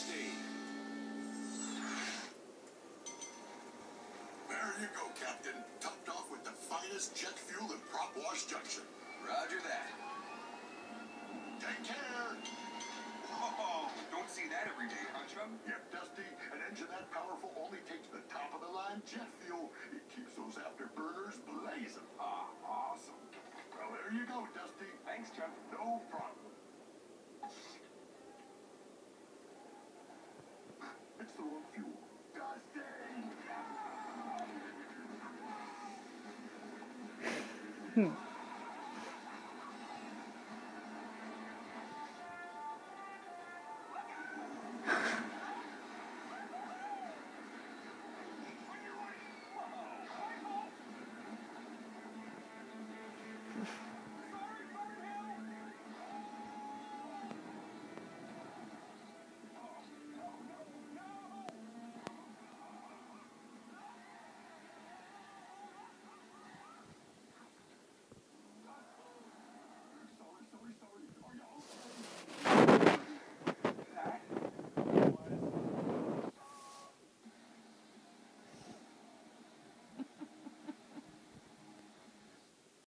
Dusty. There you go, Captain. Topped off with the finest jet fuel in Prop Wash Junction. Roger that. Take care. Oh, don't see that every day, huh, Chum? Yep, Dusty. An engine that powerful only takes the top-of-the-line jet fuel. It keeps those afterburners blazing. Ah, awesome. Well, there you go, Dusty. Thanks, Chum. No problem. It's the wrong fuel. Dusty!